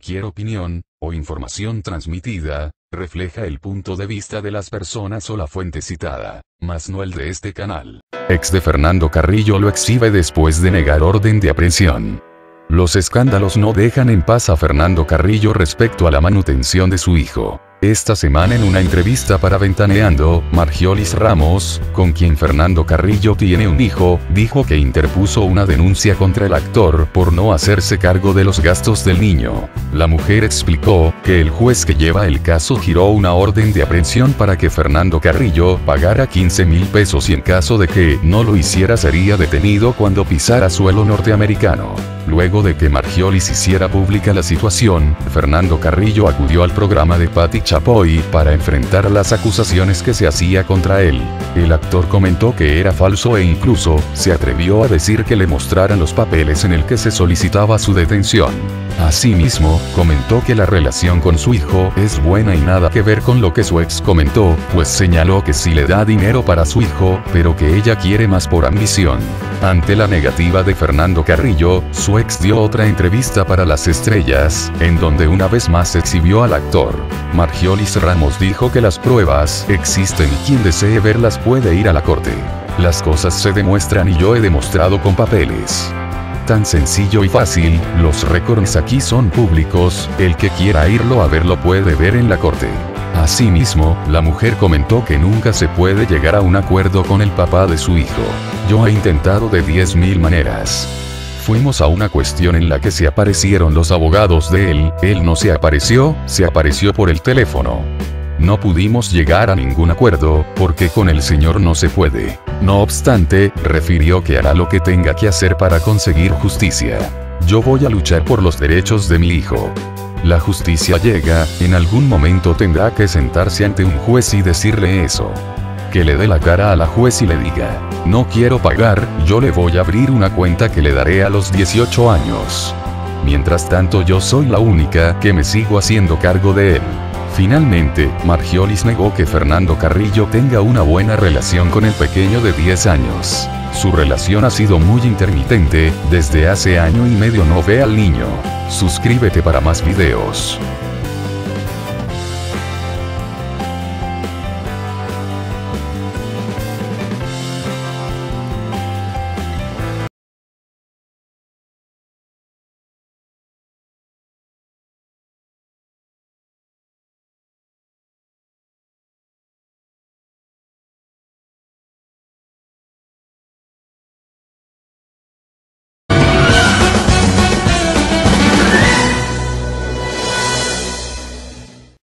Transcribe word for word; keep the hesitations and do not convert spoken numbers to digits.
Cualquier opinión, o información transmitida, refleja el punto de vista de las personas o la fuente citada, mas no el de este canal. Ex de Fernando Carrillo lo exhibe después de negar orden de aprehensión. Los escándalos no dejan en paz a Fernando Carrillo respecto a la manutención de su hijo. Esta semana en una entrevista para Ventaneando, Margiolis Ramos, con quien Fernando Carrillo tiene un hijo, dijo que interpuso una denuncia contra el actor por no hacerse cargo de los gastos del niño. La mujer explicó que el juez que lleva el caso giró una orden de aprehensión para que Fernando Carrillo pagara quince mil pesos y en caso de que no lo hiciera sería detenido cuando pisara suelo norteamericano. Luego de que Margiolis hiciera pública la situación, Fernando Carrillo acudió al programa de Patti Chapoy para enfrentar las acusaciones que se hacía contra él. El actor comentó que era falso e incluso se atrevió a decir que le mostraran los papeles en el que se solicitaba su detención. Asimismo, comentó que la relación con su hijo es buena y nada que ver con lo que su ex comentó, pues señaló que sí le da dinero para su hijo, pero que ella quiere más por ambición. Ante la negativa de Fernando Carrillo, su ex dio otra entrevista para Las Estrellas, en donde una vez más exhibió al actor. Margiolis Ramos dijo que las pruebas existen y quien desee verlas puede ir a la corte. Las cosas se demuestran y yo he demostrado con papeles. Tan sencillo y fácil, los récords aquí son públicos, el que quiera irlo a ver lo puede ver en la corte. Asimismo, la mujer comentó que nunca se puede llegar a un acuerdo con el papá de su hijo. Yo he intentado de diez mil maneras. Fuimos a una cuestión en la que se aparecieron los abogados de él, él no se apareció, se apareció por el teléfono. No pudimos llegar a ningún acuerdo, porque con el señor no se puede. No obstante, refirió que hará lo que tenga que hacer para conseguir justicia. Yo voy a luchar por los derechos de mi hijo. La justicia llega, en algún momento tendrá que sentarse ante un juez y decirle eso. Que le dé la cara a la juez y le diga, no quiero pagar, yo le voy a abrir una cuenta que le daré a los dieciocho años. Mientras tanto yo soy la única que me sigo haciendo cargo de él. Finalmente, Margiolis negó que Fernando Carrillo tenga una buena relación con el pequeño de diez años. Su relación ha sido muy intermitente, desde hace año y medio no ve al niño. Suscríbete para más videos.